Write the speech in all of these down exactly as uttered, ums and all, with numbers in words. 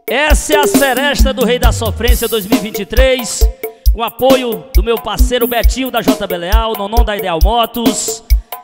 Essa é a seresta do Rei da Sofrência dois mil e vinte e três, com apoio do meu parceiro Betinho da J B Leal, Nonon da Ideal Motos,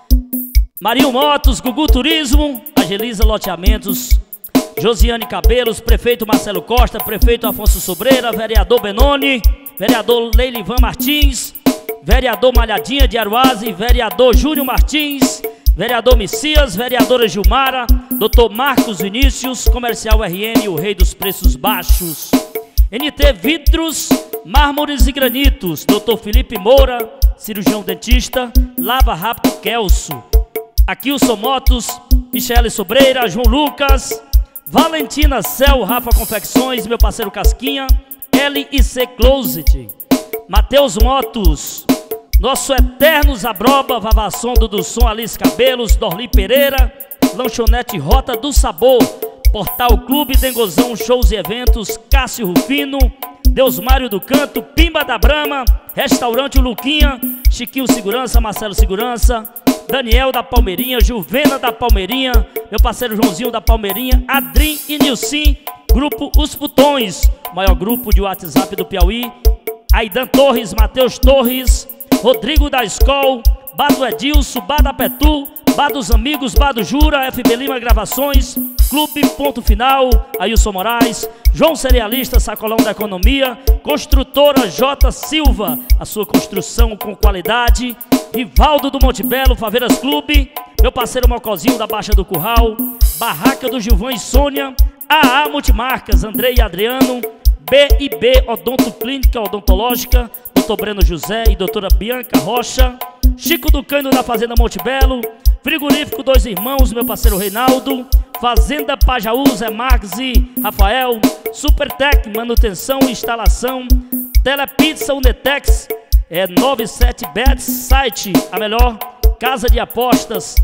Marinho Motos, Gugu Turismo, Agiliza Loteamentos, Josiane Cabelos, prefeito Marcelo Costa, prefeito Afonso Sobreira, vereador Benoni, vereador Leilivan Martins, vereador Malhadinha de Aruaze, vereador Júnior Martins, vereador Messias, vereadora Gilmara, doutor Marcos Vinícius, Comercial R N, o rei dos preços baixos, N T Vidros, Mármores e Granitos, doutor Felipe Moura, cirurgião dentista, Lava Rápido Kelso, Aquilson Motos, Michele Sobreira, João Lucas, Valentina Cel, Rafa Confecções, meu parceiro Casquinha, L I C Closet, Matheus Motos, nosso eterno Zabroba, Vavasson, Dudu Som, Alice Cabelos, Dorli Pereira, Lanchonete Rota do Sabor, Portal Clube Dengozão, Shows e Eventos, Cássio Rufino, Deus Mário do Canto, Pimba da Brama, Restaurante Luquinha, Chiquinho Segurança, Marcelo Segurança, Daniel da Palmeirinha, Juvena da Palmeirinha, meu parceiro Joãozinho da Palmeirinha, Adrim e Nilcim, Grupo Os Putões, maior grupo de WhatsApp do Piauí, Aidan Torres, Matheus Torres, Rodrigo da Escol, Bado Edilson, Bada Petu, Bados Amigos, Bado Jura, F B Lima Gravações, Clube Ponto Final, Ailson Moraes, João Cerealista, Sacolão da Economia, Construtora J Silva, a sua construção com qualidade, Rivaldo do Monte Belo, Faveiras Clube, meu parceiro Mocozinho da Baixa do Curral, Barraca do Gilvão e Sônia, A A Multimarcas, Andrei e Adriano, B e B Odonto Clínica Odontológica, doutor Breno José e doutora Bianca Rocha, Chico do Cano da Fazenda Monte Belo, Frigorífico Dois Irmãos, meu parceiro Reinaldo, Fazenda Pajaú, Zé Marques e Rafael, Supertec, manutenção e instalação, Telepizza Unetex, é noventa e sete Bets, site, a melhor casa de apostas,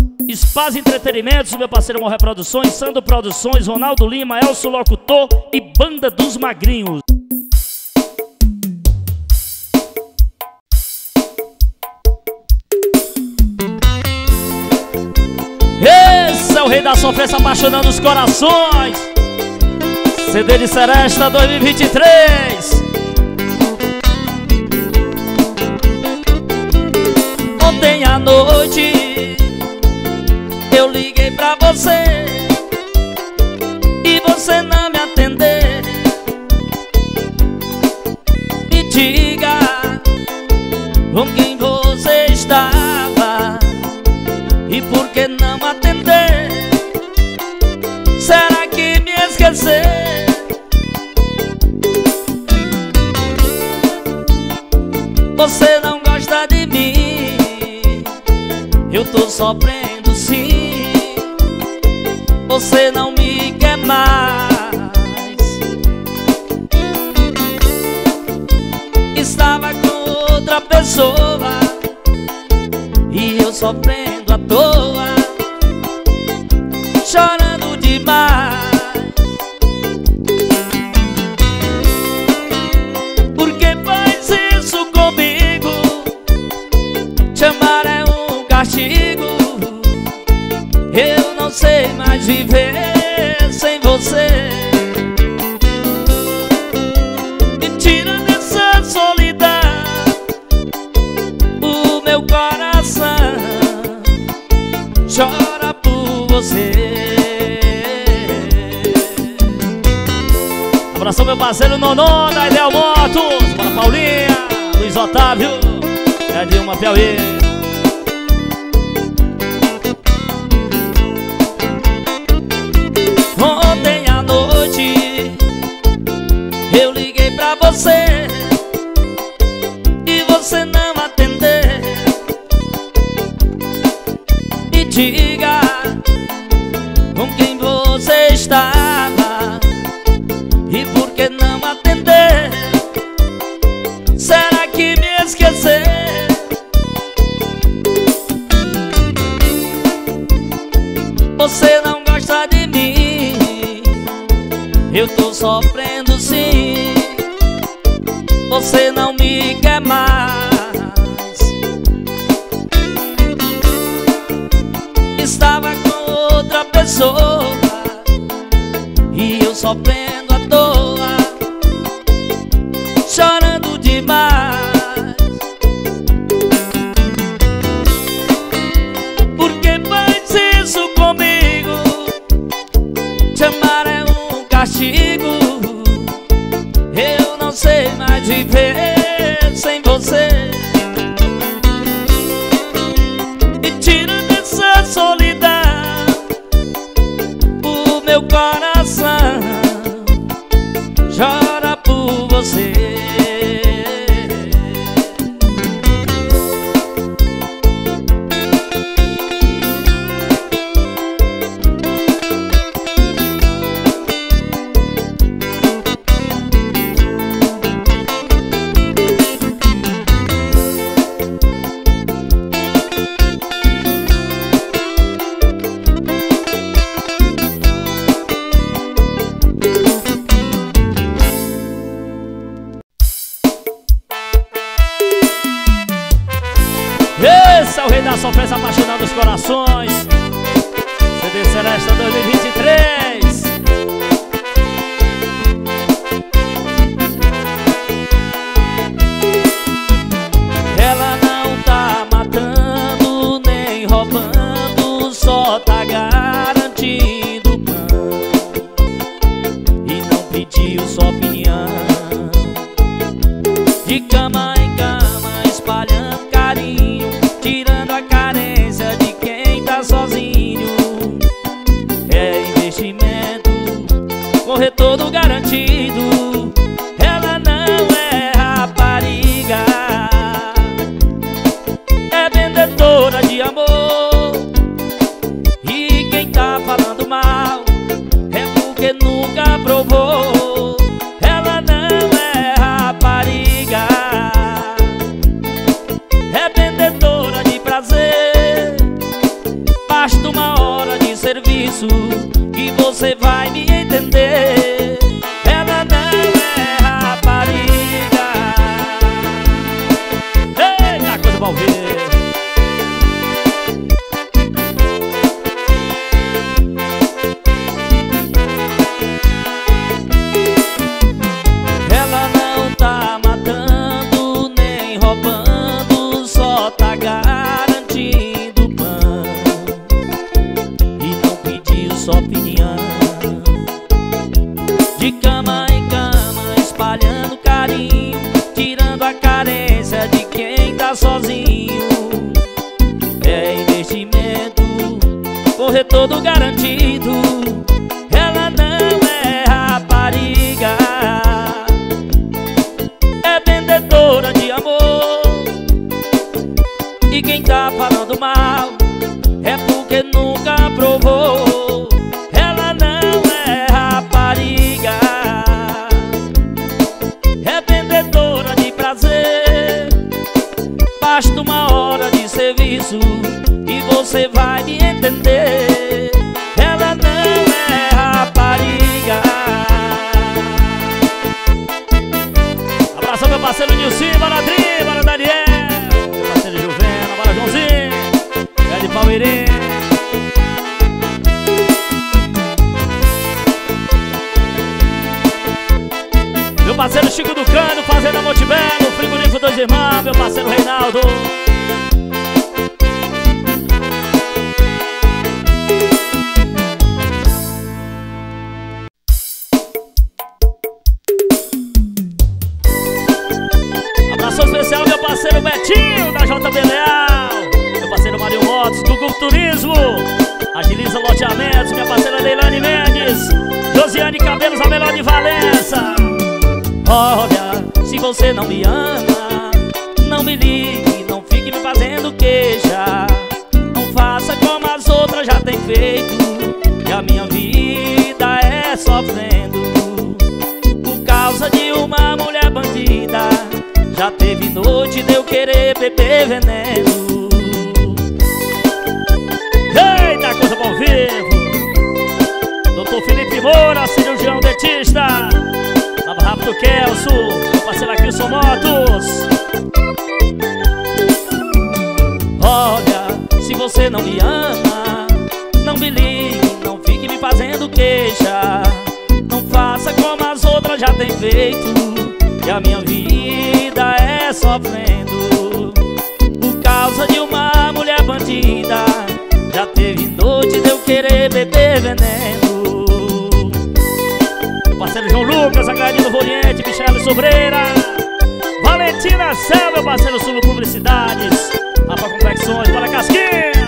Spaz Entretenimentos, meu parceiro Morré Produções, Sandro Produções, Ronaldo Lima, Elcio Locutor e Banda dos Magrinhos. Esse é o Rei da Sofrência apaixonando os corações, C D de Seresta dois mil e vinte e três. Ontem à noite eu liguei pra você e você não me atendeu. Me diga com quem você estava e por que não atender? Será que me esqueceu? Você não gosta de mim, eu tô sofrendo sim. Você não me quer mais. Estava com outra pessoa e eu sofrendo à toa, chorando demais. Por que faz isso comigo? Te amar é um castigo. Eu não sei mais viver sem você. Me tira dessa solidão, o meu coração chora por você. Abração meu parceiro Nonon da Ideal Motos, para Paulinha, Luiz Otávio, é de uma Piauí. Ontem à noite eu liguei pra você e você não atendeu. Me diga com quem você estava e por que não atender? Será que me esqueceu? Você não gosta de mim, eu tô sofrendo sim. Você não me quer mais. Estava com outra pessoa e eu sofrendo à toa, chorando demais. Por que faz isso comigo? Te amar é um castigo. Eu não sei mais viver sem você. E tira dessa solidão o meu coração, chora por você. Esse é o rei da sofrência apaixonado dos corações. C D Seresta dois mil e vinte e três. Ela não tá matando nem roubando, só tá garantindo pão. E não pediu sua opinião. De cama em cama espalhando carinho, tirando a carência de quem tá sozinho. É investimento, correr todo garantido. Ela não é rapariga, é vendedora de amor. E quem tá falando mal é porque nunca provou. Ela não é rapariga, é vendedora de prazer. Basta uma hora de serviço que você vai me entender. Ela não é rapariga. Eita, coisa mal ver. Ela não tá matando nem roubando, só tá garantindo pão. E não pediu sua opinião. De cama em cama espalhando carinho, tirando a carência de quem tá sozinho. É investimento, correr todo garantido. Ela não é rapariga, é vendedora de amor. E quem tá falando mal é porque nunca provou. Ela não é rapariga, é vendedora de prazer. Basta uma hora de serviço e você vai me entender. Ela não é rapariga. Abração meu parceiro Nilcinho, bora Adri, bora Daniel, meu parceiro Juvena, bora Joãozinho, é de Palmeirinha. Meu parceiro Chico do Cano, Fazenda Montebello, Frigorífico Dois Irmãos, meu parceiro Reinaldo. Abração especial meu parceiro Betinho da J B Leal, meu parceiro Mario Motos, Gugu Turismo, Agiliza Loteamentos, minha parceira Leilane Mendes, Josiane Cabelos, a melhor de Valença. Olha, se você não me ama, não me ligue, não fique me fazendo queixa. Não faça como as outras já têm feito, que a minha vida é sofrendo por causa de uma mulher bandida. Já teve noite de eu querer beber veneno. Eita, coisa ao vivo. Doutor Felipe Moura, cirurgião dentista, Lava Rápido Kelso, meu parceiro aqui, Sou Motos. Olha, se você não me ama, não me ligue, não fique me fazendo queixa. outras já tem feito, e a minha vida é sofrendo por causa de uma mulher bandida. Já teve noite de eu querer beber veneno. Parceiro João Lucas, Agradino do Oriente, Michele Sobreira, Valentina Céu, meu parceiro Sul Publicidades, Apa Confecções, para Casquinha.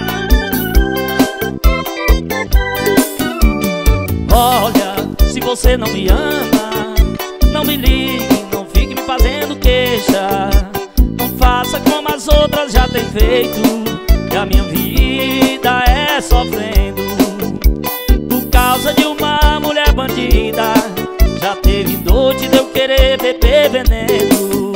Olha, se você não me ama, não me ligue, não fique me fazendo queixa. Não faça como as outras já têm feito, que a minha vida é sofrendo por causa de uma mulher bandida. Já teve noite de eu querer beber veneno.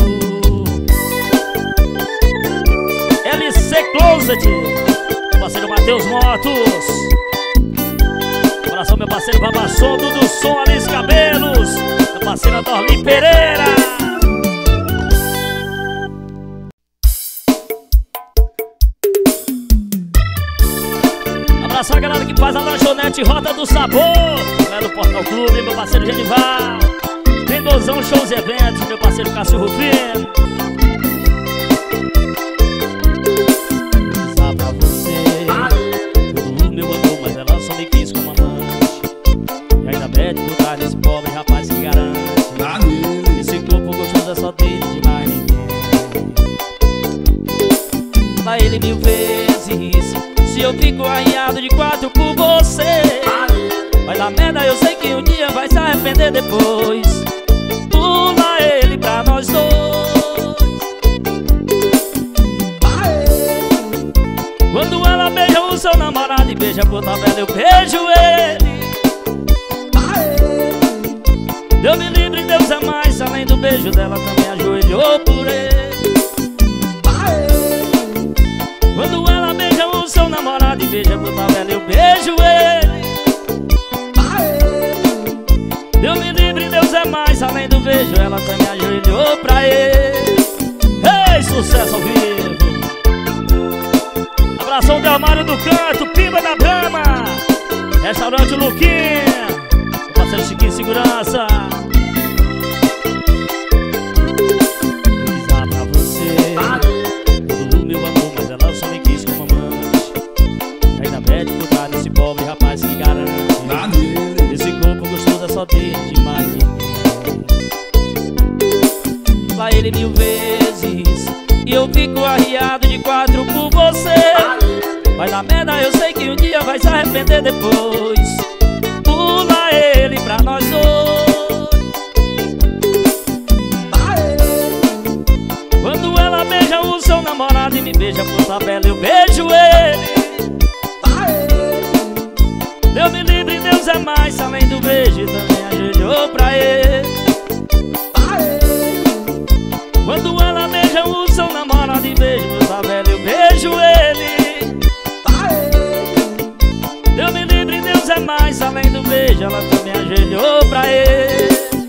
L C Closet, meu parceiro Matheus Motos. Abração meu parceiro Babasson, Dudu Som, Alice Cabelos, meu parceiro Dorlin Pereira. Abração a galera que faz a lanchonete Rota do Sabor, galera do Portal Clube, meu parceiro Genival. Mendozão Shows e Eventos, meu parceiro Cássio Rufino. Só pra você, todo meu amor, mas ela só me quis como amante. E ainda pede botar nesse pobre rapaz que garante. Esse corpo gostoso é só dele, de mais ninguém. Pra ele mil vezes, se eu fico arranhado de quatro por você, vai dar merda, eu sei que um dia vai se arrepender depois. Pula ele pra nós dois. Quando ela beija o seu namorado e beija por tabela, eu beijo ele. Deus me livre, Deus é mais, além do beijo dela também ajoelhou por ele. Quando ela beija o seu namorado e beija por tabela, eu beijo ele. Deus me livre, Deus é mais, além do beijo ela também ajoelhou pra ele. Ei, sucesso ao vivo. Abração de Armário do Canto, Pimba da Brama, Restaurante Luquinha, meu parceiro Chiquinho Segurança. Pisar pra você, todo meu amor, mas ela só me quis como amante. Ainda pede botar nesse pobre rapaz que garante. Esse corpo gostoso é só dele, de mais ninguém. Lá ele mil vezes e eu fico arriado de quatro por você. Vai dar merda, eu sei que um dia vai se arrepender depois. Pula ele pra nós dois. Quando ela beija o seu namorado e me beija por tabela, eu beijo ele. Deus me livre, Deus é mais, além do beijo também ajoelhou pra ele. Quando ela beija o seu namorado e beija por tabela, eu beijo ele. Deus me livre, Deus é mais, além do beijo ela também ajoelhou pra ele.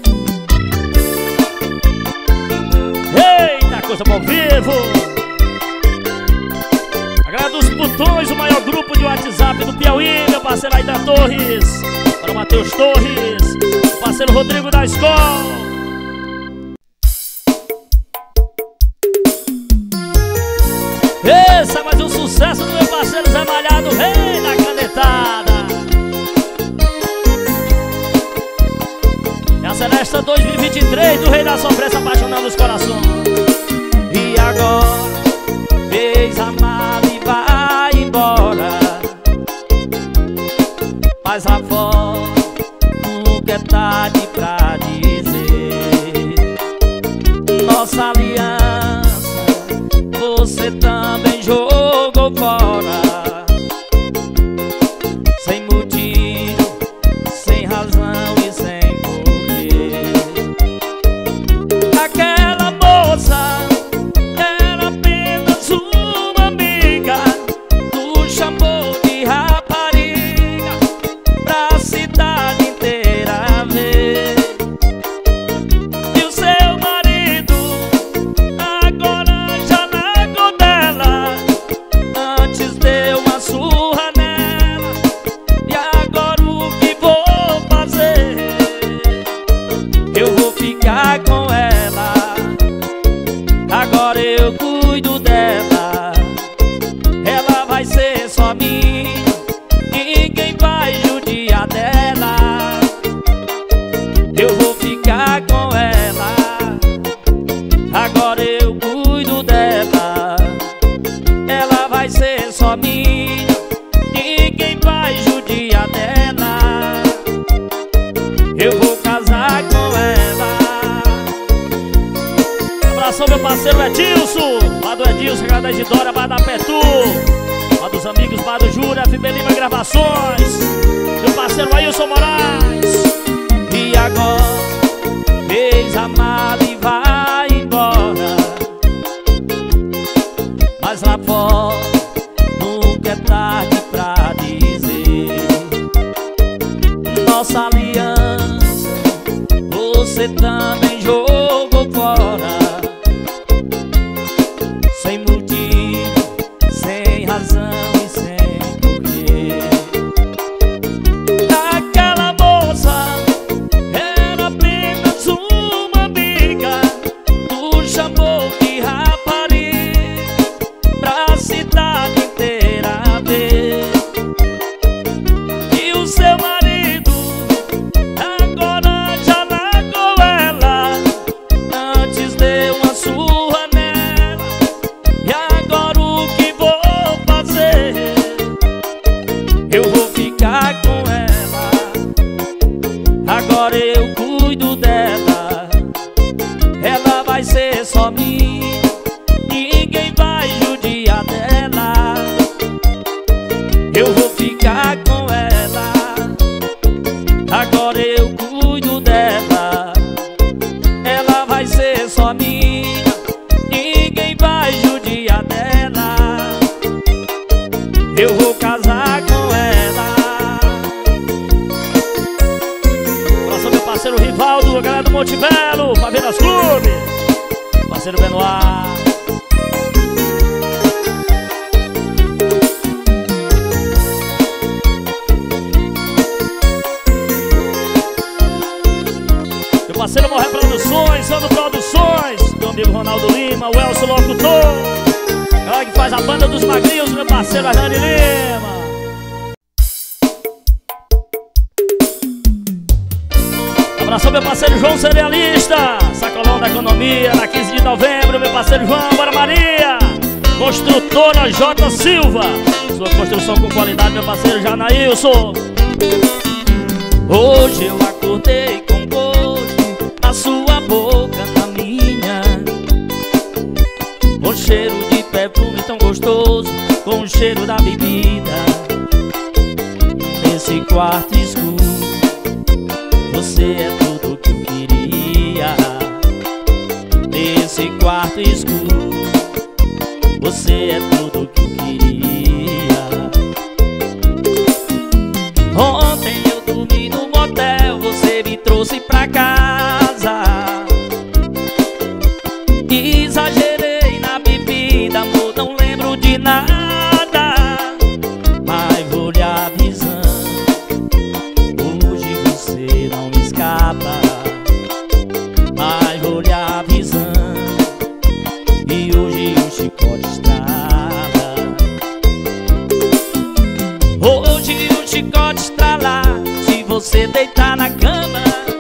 Eita, coisa ao vivo. A galera dos Putões, o maior grupo de WhatsApp do Piauí, meu parceiro Aidan Torres, para o Matheus Torres, meu parceiro Rodrigo da Escola. Esse é mais um sucesso do meu parceiro Zé Malhado, rei da canetada. É a Celeste dois mil e vinte e três do Rei da Sofrência, apaixonando os corações. E agora, fez amado e vai embora. Mas lá fora, nunca é tarde pra dizer. Nossa aliança você também jogou fora, sem motivo, sem razão e sem porquê. Aquela moça era apenas uma amiga, nos chamou de rapariga pra cidade inteira ver. meu parceiro Edilson, lá do Edilson, lá da Isidora, lá da Petu, lá dos amigos, lá do Júlia, F B Lima Gravações, meu parceiro Ailson Moraes. E agora fez a mala e vai embora, mas lá fora nunca é tarde pra dizer nossa aliança você também jogou fora, sem motivo, sem razão e sem porquê. Aquela moça era apenas uma amiga, tu chamou de rapariga pra cidade inteira ver. E o seu marido agora já largou ela, antes deu uma surra nela. E agora o que vou fazer? Eu vou ficar com ela, agora eu cuido dela. Ela vai ser só minha, ninguém vai judiar dela. Eu vou ficar com ela, agora eu cuido dela. Ela vai ser só minha, ninguém vai judiar dela. Eu vou casar com ela. Abraço meu parceiro Rivaldo, a galera do Monte Belo, Favelas Clube, parceiro Benoit. Meu parceiro Morré Produções, Sandro Produções, meu amigo Ronaldo Lima, o Elcio Locutor, galera que faz a banda dos magrinhos, meu parceiro Hernani Lima. Abração meu parceiro João Cerealista, sacolão da economia, na quinze de novembro, meu parceiro João, Bora Maria. Construtora J Silva, sua construção com qualidade, meu parceiro Janailson. Hoje eu acordei com gosto da sua boca na minha, com cheiro de perfume tão gostoso, com o cheiro da bebida. Nesse quarto escuro, você é tudo que eu queria. Nesse quarto escuro, você é tudo que eu queria. Ontem eu dormi no motel, você me trouxe pra casa. Exagerei na bebida, amor, não lembro de nada. Mas vou lhe avisando, hoje você não me escapa. Mas vou lhe avisando, e hoje o chicote estrala. Hoje o chicote estrala, se você deitar na cama,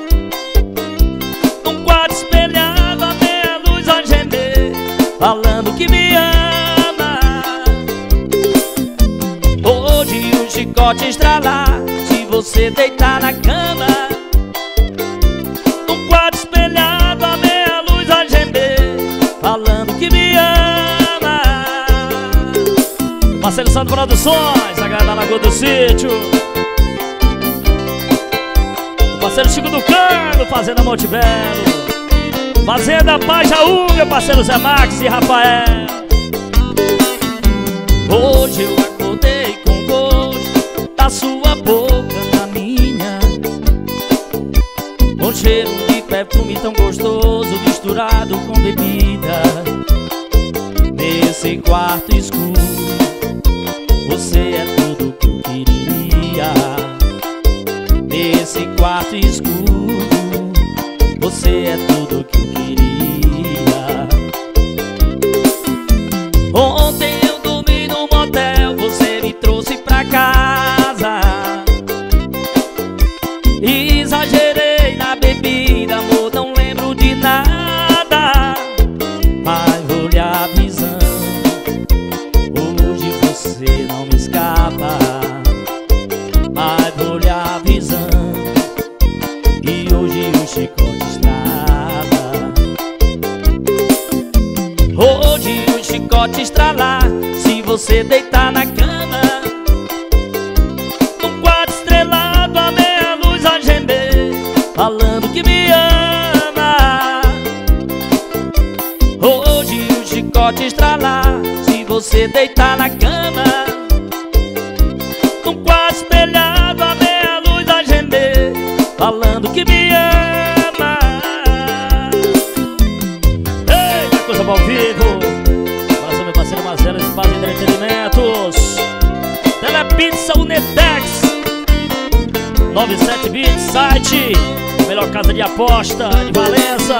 num quarto espelhado, a meia luz a gemer, falando que me ama. Hoje o chicote estrala, se você deitar na cama, num quarto espelhado, a meia luz a gemer, falando que me ama. Marcelo Santos Produções, a galera da Lagoa do Sítio, o parceiro Chico do Cano, Fazenda Monte Belo, Fazenda Pajaú, meu parceiro Zé Max e Rafael. Hoje eu acordei com gosto da sua boca na minha, com cheiro de perfume tão gostoso, misturado com bebida. Nesse quarto escuro, você é tudo que eu queria. Nesse quarto escuro, você é tudo que eu queria. Ontem eu dormi no motel, você me trouxe pra casa. Exagerei na bebida, amor, não lembro de nada. Mas vou lhe avisando, hoje você não me escapa. Mas vou lhe avisando, e hoje o chicote estrala. chicote estralar se você deitar na cama. Num quarto estrelado a meia luz a gemer, falando que me ama. Hoje o chicote estralar se você deitar na cama. Num quarto espelhado a meia luz a gemer, falando que me ama. Eita, coisa boa ao vivo. Abraço meu parceiro Marcelo, Espaço de Entretenimentos. Telepizza Unetex, noventa e sete bits, site, melhor casa de aposta de Valença.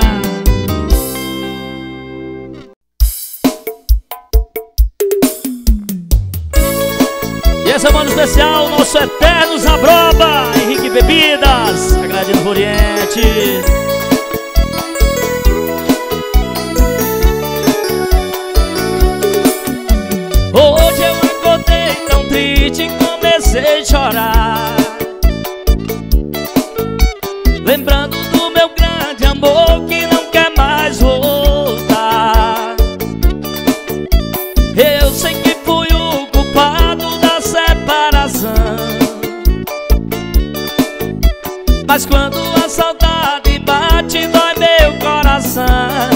E essa semana especial, nosso eterno Zabroba, Henrique Bebidas, Agradecido do Oriente. Hoje eu acordei tão triste e comecei a chorar, lembrando do meu grande amor que não quer mais voltar. Eu sei que fui o culpado da separação, mas quando a saudade bate dói meu coração.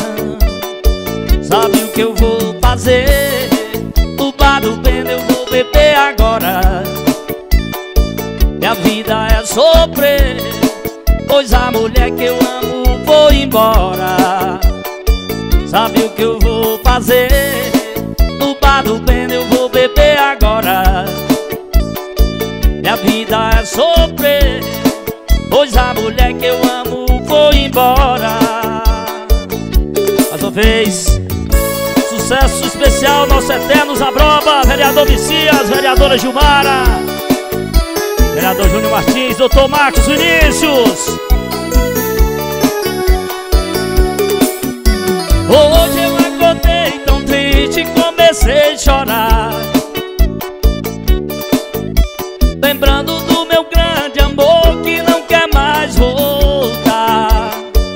Sabe o que eu vou fazer? No bar do Bendo eu vou beber agora. Minha vida é sofrer, pois a mulher que eu amo foi embora. Sabe o que eu vou fazer? No bar do Bendo eu vou beber agora. Minha vida é sofrer, pois a mulher que eu amo foi embora. Mais uma vez, sucesso especial, nosso eterno Zabroba, vereador Messias, vereadora Gilmara, vereador Júnior Martins, doutor Marcos Vinícius. Hoje eu acordei tão triste e comecei a chorar, lembrando do meu grande amor que não quer mais voltar.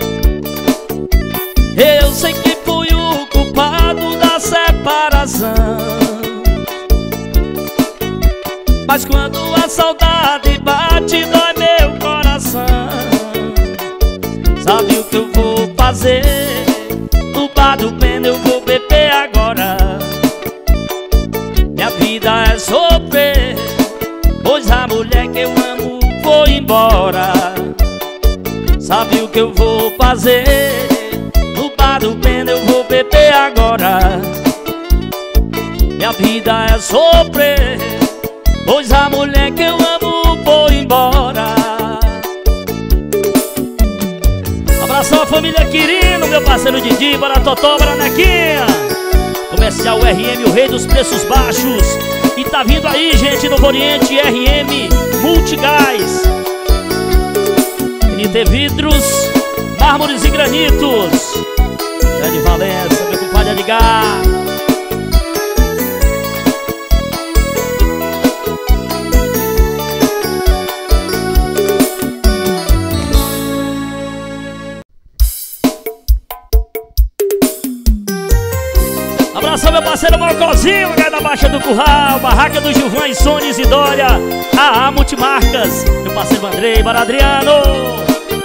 Eu sei que fui o culpado da separação, mas quando a saudade bate dói meu coração. Sabe o que eu vou fazer? No bar do Bendo eu vou beber agora. Minha vida é sofrer, pois a mulher que eu amo foi embora. Sabe o que eu vou fazer? No bar do Bendo eu vou beber agora. Minha vida é sofrer, pois a mulher que eu amo foi embora. Abração à família Quirino, meu parceiro Didi, bora Totó, bora Nequinha. Comercial R M, o rei dos preços baixos. E tá vindo aí, gente, Novo Oriente, R M Multigás, N T Vidros, mármores e granitos. É de Valença, meu compadre Edgar. Abração meu parceiro Malcozinho, lugar da Baixa do Curral, barraca do Gilvan e Sônia Isidória, A A Multimarcas, meu parceiro Andrei, bora Adriano.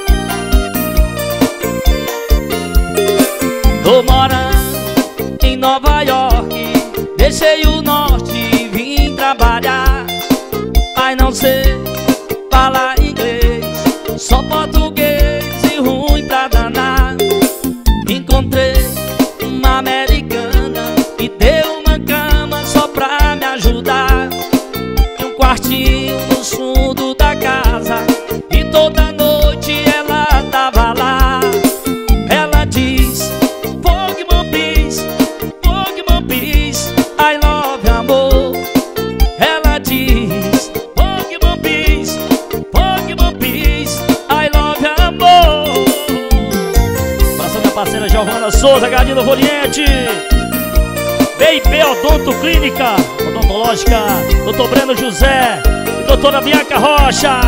Tô morando em Nova York, deixei o norte e vim trabalhar, mas não sei falar inglês, só português e ruim pra danar. Encontrei uma americana, me deu uma cama só pra me ajudar, e um quartinho no fundo da casa, e toda noite ela tava lá. Ela diz, Fogman Peace, Fogman Peace, I love you, amor. Ela diz, Fogman Peace, Fogman Peace, I love you, amor. Abraço minha parceira Giovana Souza, Gadinho do Oriente. B I P Odonto Clínica Odontológica, doutor Breno José e doutora Bianca Rocha.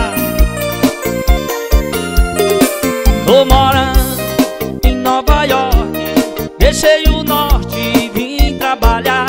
Tô morando em Nova York, deixei o norte e vim trabalhar,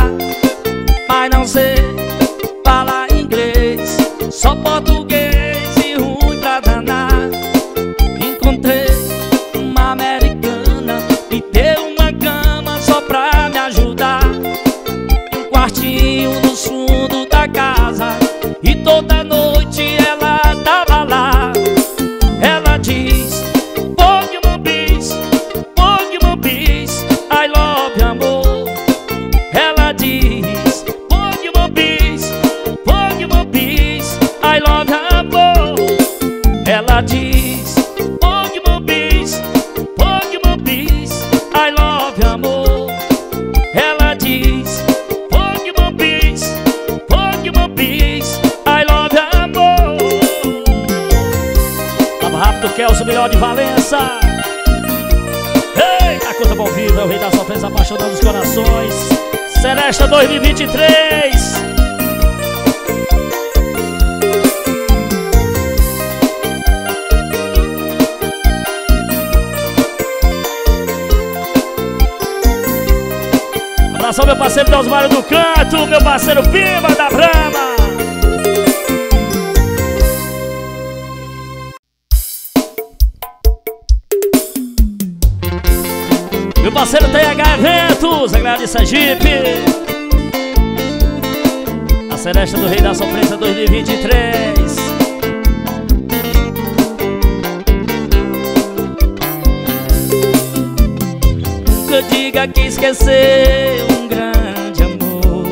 Kelso, melhor de Valença. Eita, coisa bom viva, é o rei da sofrência apaixonando os corações. Seresta dois mil e vinte e três. Abração meu parceiro Deusmário do Canto, meu parceiro Pima da Brama. Meu parceiro T H Eventos, a galera de Sergipe. A Seresta do Rei da Sofrência dois mil e vinte e três. Nunca diga que esqueceu um grande amor,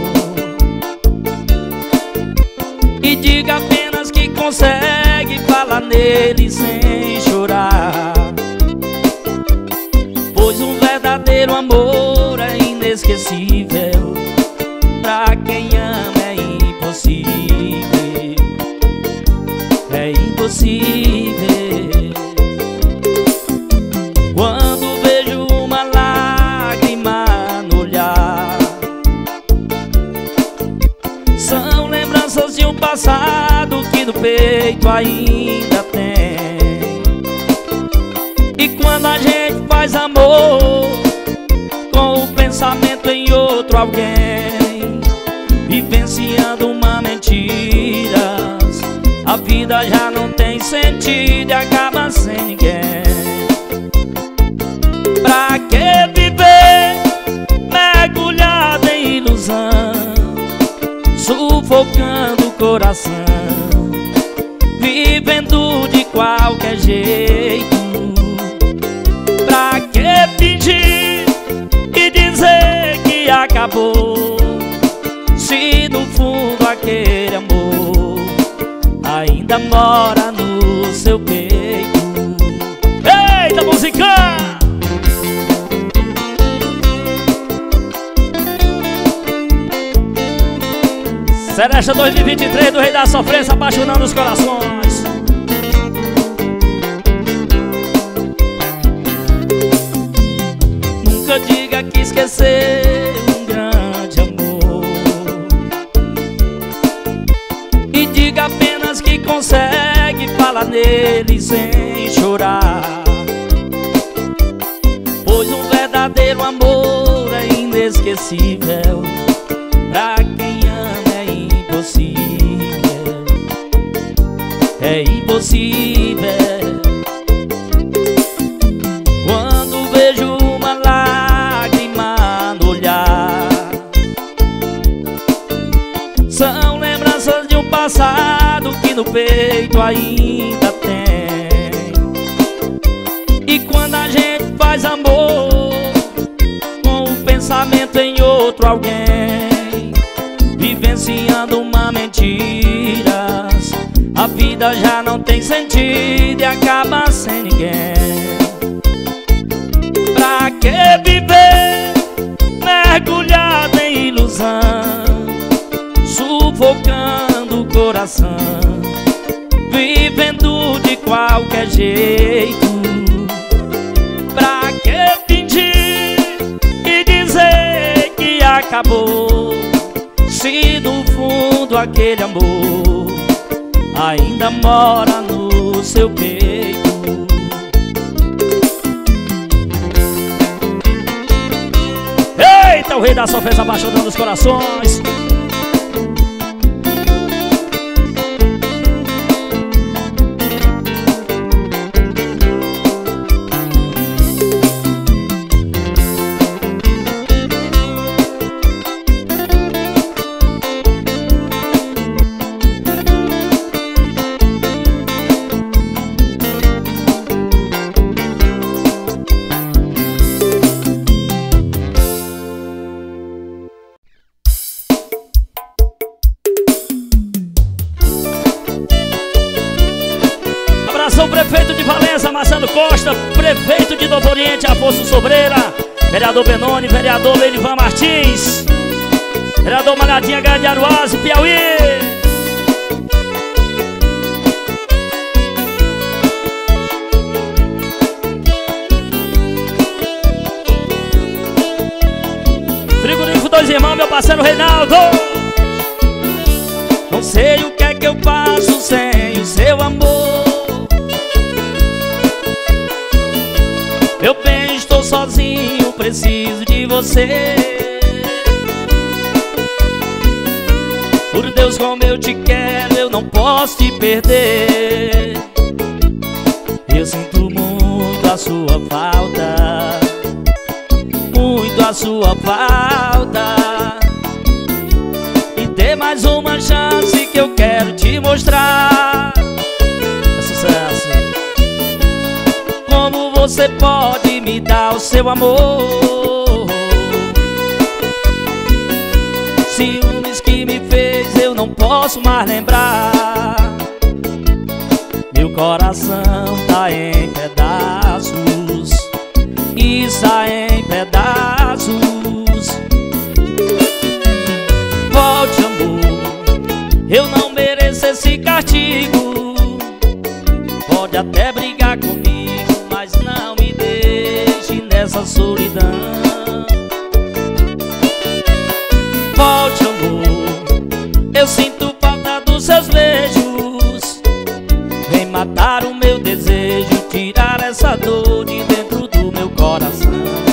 e diga apenas que consegue falar nele sem chorar, pois um verdadeiro amor é inesquecível. Pra quem ama é impossível, é impossível. Quando vejo uma lágrima no olhar, são lembranças de um passado que no peito ainda tem. E quando a gente faz amor com o pensamento em outro alguém, vivenciando uma mentira, a vida já não tem sentido e acaba sem ninguém. Pra que viver mergulhado em ilusão, sufocando o coração, vivendo de qualquer jeito? Pra que fingir e dizer que acabou, se no fundo aquele amor ainda mora no seu peito? Eita, música! Seresta dois mil e vinte e três do Rei da Sofrência apaixonando os corações. Nunca diga que esqueceu um grande amor, e diga apenas que consegue falar nele sem chorar, pois um verdadeiro amor é inesquecível. Pra quem ama é impossível, é impossível. Quando vejo uma lágrima no olhar, são lembranças de um passado que no peito ainda tem. E quando a gente faz amor com o pensamento em outro alguém, vivenciando uma mentira, a vida já não tem sentido e acaba sem ninguém. Pra que viver mergulhado em ilusão, sufocando o coração, vivendo de qualquer jeito? Pra que fingir e dizer que acabou, se no fundo aquele amor ainda mora no seu peito? Eita, o Rei da Sofrência apaixonando os corações. O prefeito de Valença, Marcelo Costa, prefeito de Novo Oriente, Afonso Sobreira, vereador Benoni, vereador Benivan Martins, vereador Malhadinha Grande Aruás, Piauí. meus irmãos, meu parceiro Reinaldo. Não sei o que é que eu faço sem o seu amor. Meu bem, estou sozinho, preciso de você. Por Deus, como eu te quero, eu não posso te perder. Eu sinto muito a sua falta, muito a sua falta. E dê mais uma chance que eu quero te mostrar. É sucesso. Como você pode me dar o seu amor? Ciúmes que me fez eu não posso mais lembrar. Meu coração tá em pedaços, está em pedaços. Volte, amor, eu não mereço esse castigo. Pode até brigar comigo, mas não me deixe nessa solidão. Volte, amor, eu sinto falta dos seus beijos. Vem matar o meu desejo, tirar essa dor de dentro do meu coração.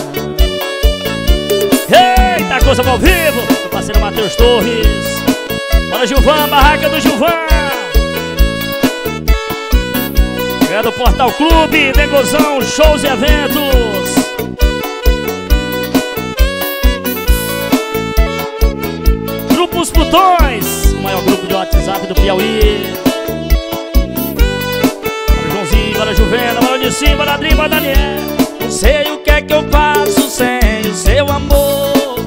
Eita, coisa ao vivo, meu parceiro Matheus Torres. Bora Gilvan, barraca do Gilvan. É do Portal Clube, Negozão, shows e eventos. Grupos Putões, o maior grupo de WhatsApp do Piauí. Bora Joãozinho, bora Juvena, bora Nissim, bora Adri, bora Daniel. Não sei o que é que eu faço sem o seu amor.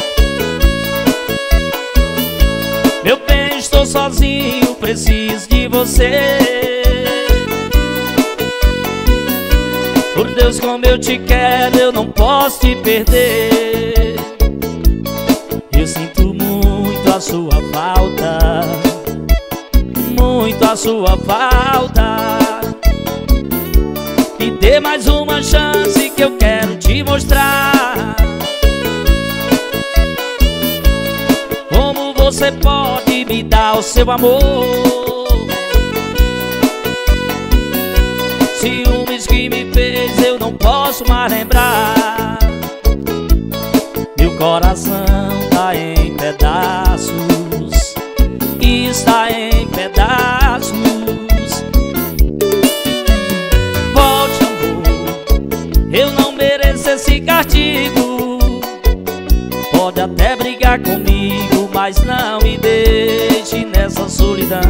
Meu bem, estou sozinho, preciso de você. Por Deus, como eu te quero, eu não posso te perder. Eu sinto muito a sua falta, muito a sua falta. Me dê mais uma chance que eu quero te mostrar. Como você pode me dar o seu amor? Ciúmes que me fez eu não posso mais lembrar. Meu coração tá em pedaços, está em pedaços. Volte, amor, eu não mereço esse castigo. Pode até brigar comigo, mas não me deixe nessa solidão.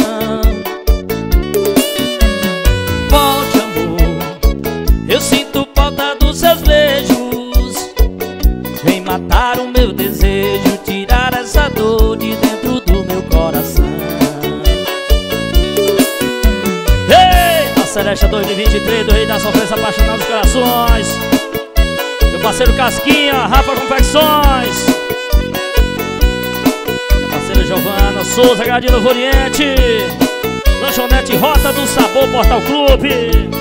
Volte, amor, eu sinto falta dos seus beijos. Vem matar o meu desejo, tirar essa dor de dentro do meu coração. Ei, a Celeste dois mil e vinte e três do Rei da Sofrência, apaixonado dos corações. Meu parceiro Casquinha, Rafa Confecções. Minha parceira Giovana Souza, Gardino Novo Oriente. Lanchonete Rota do Sabor, Portal Clube.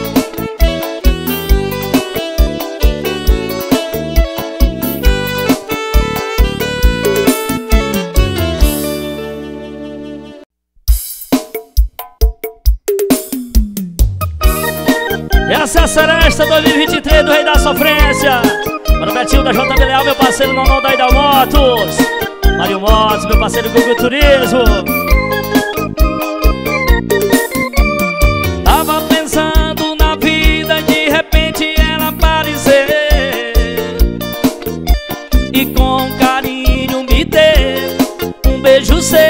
Essa é a Seresta dois mil e vinte e três do Rei da Sofrência. Para o Betinho da J B L, meu parceiro Nonão da Idal Motos. Mário Motos, meu parceiro Google Turismo. Tava pensando na vida, de repente ela apareceu e com carinho me deu um beijo seu.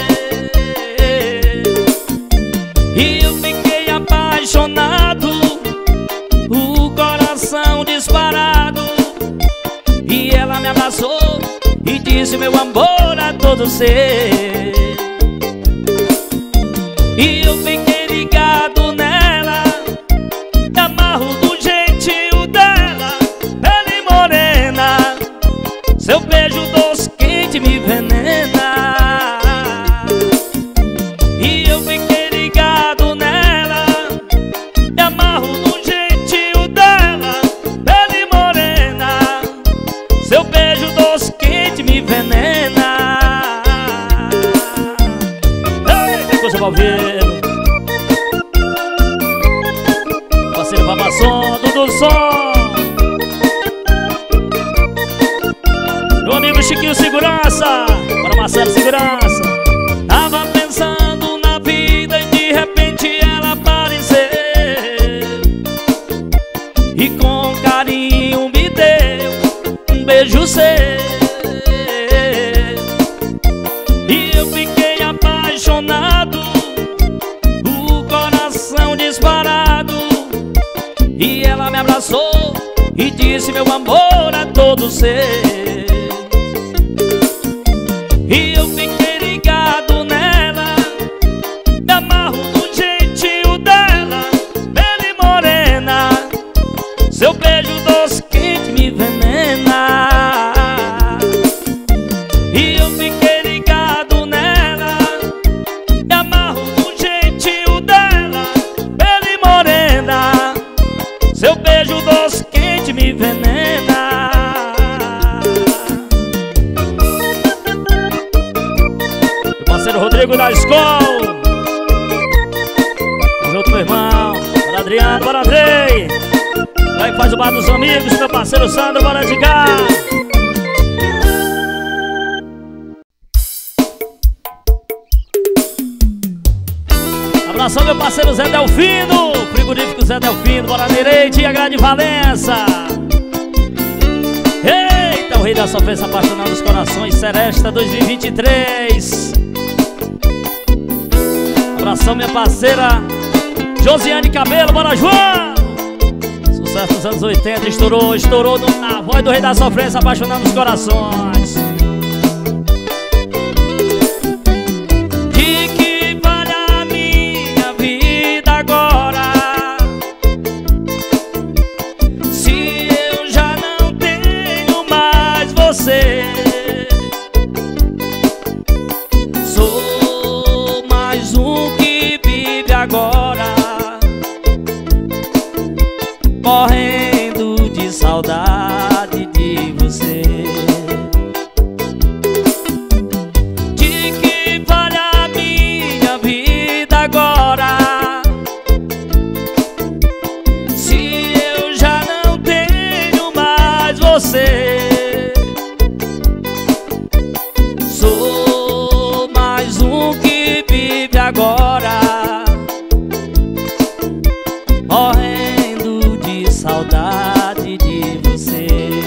E eu fiquei apaixonado, o coração disparado. E ela me abraçou e disse: meu amor é todo seu. E eu fiquei ligado nela, me amarro do jeitinho dela. Pele morena, seu beijo doce quente me envenena. E eu fiquei ligado nela, me amarro do jeitinho dela. Pele morena, seu beijo doce quente me envenena. do som. Meu amigo Chiquinho Segurança. Para Marcelo Segurança. Tava pensando na vida e de repente ela apareceu e com carinho me deu um beijo seu. E eu fiquei apaixonado, o coração disparado. E ela me abraçou e disse: meu amor é todo seu. E eu fiquei ligado nela, me amarro no jeitinho dela, bela e morena. Seu beijo doce quente me envenena. E eu fiquei ligado nela, me amarro no jeitinho dela, bela e morena. Seu beijo doce quente me envenena. Meu parceiro Rodrigo da escola. Junto, meu irmão. Bora Adriano, bora Andrei. Aí faz o bar dos amigos, meu parceiro Sandro, bora de cá. Abração, meu parceiro Zé Delfino. Frigorífico Zé Delfino, bora Nereide e a Grande Valença. Eita, o rei da sofrência apaixonado dos corações, Seresta dois mil e vinte e três. Abração, minha parceira Josiane Cabelo, bora João. Sucesso dos anos oitenta, estourou, estourou no, na voz do rei da sofrência apaixonando os corações. De que vale a minha vida agora, se eu já não tenho mais você? Sou mais um que vive agora, morrendo de saudade de você. De que vale a minha vida agora, se eu já não tenho mais você? Sou mais um que vive agora, morrendo de saudade de você.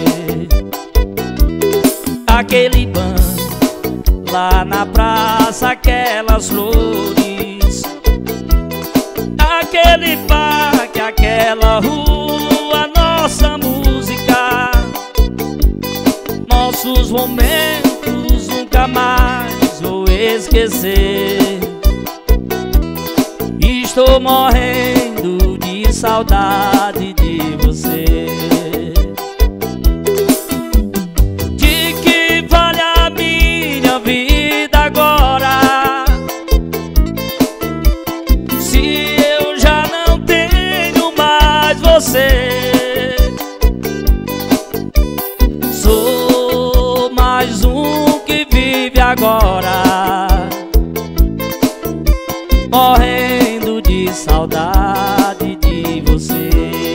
Aquele banco lá na praça, aquelas flores, aquele parque, aquela rua, nossa música, nossos momentos nunca mais vou esquecer. Estou morrendo de saudade de você. De que vale a minha vida agora, se eu já não tenho mais você? Sou mais um que vive agora, morrendo de saudade de você.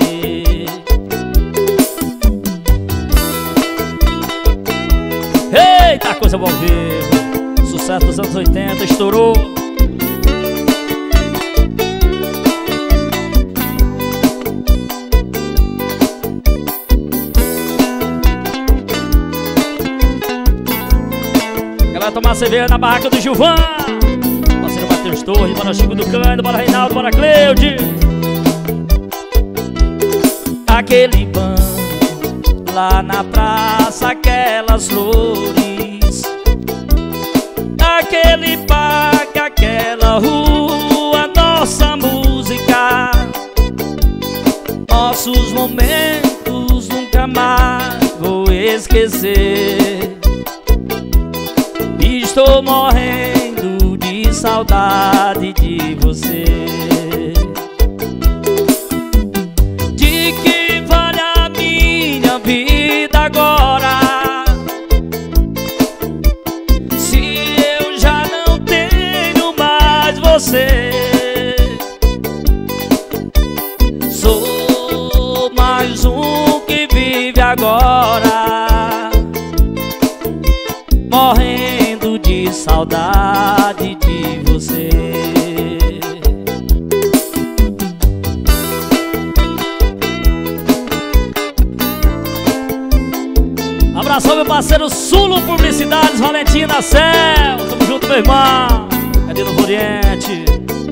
Eita, coisa boa ver. Sucesso dos anos oitenta, estourou. Galera, tomar cerveja na barraca do Gilvan. Parceiro Matheus Torres, bora Chico do Cândido, bora Reinaldo, bora Cleude. Aquele banco lá na praça, aquelas flores, aquele parque, aquela rua, nossa música, nossos momentos nunca mais vou esquecer. Estou morrendo de saudade de você. De que vale a minha vida agora, se eu já não tenho mais você? Sou mais chora, morrendo de saudade de você. Abração, meu parceiro Sulo Publicidades, Valentina Céu. Tamo junto, meu irmão. É de Novo Oriente.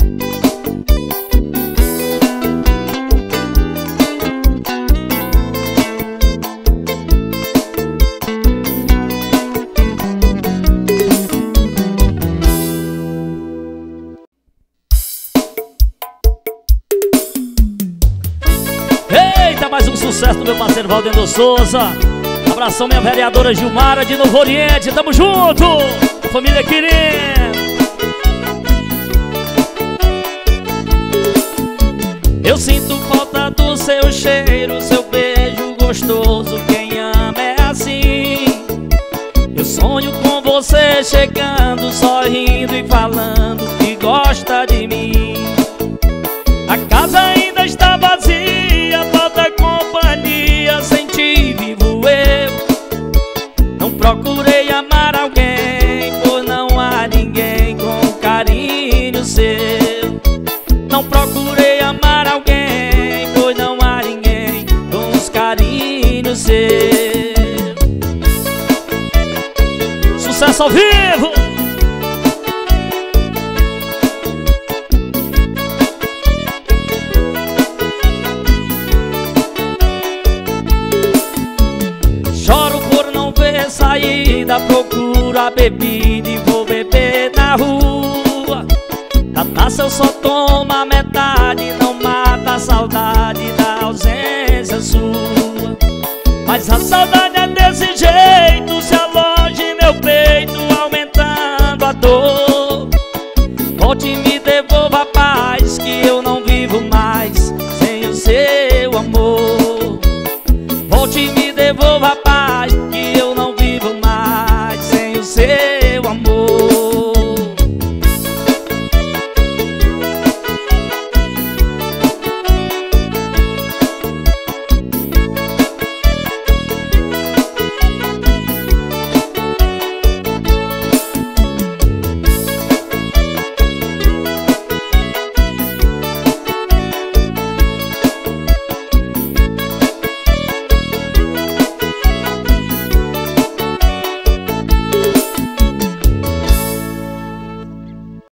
Eita, mais um sucesso do meu parceiro Valdemiro Souza. Abração, minha vereadora Gilmara de Novo Oriente. Tamo junto, família querida. Eu sinto falta do seu cheiro, seu beijo gostoso. Quem ama é assim. Eu sonho com você chegando, sorrindo e falando que gosta de mim. A casa ainda está vazia, falta companhia, sem ti vivo eu. Não procurei amar alguém, pois não há ninguém com carinho seu. Não procurei amar alguém, pois não há ninguém com os carinhos seus. Sucesso ao vivo! Choro por não ver saída, procuro a bebida e vou beber na rua. Da taça eu só tomo a metade, não mata a saudade da ausência sua. Mas a saudade é desse jeito, se aloja em meu peito, aumentando a dor. Volte e me devolva a paz, que eu não vivo mais sem o seu amor. Volte e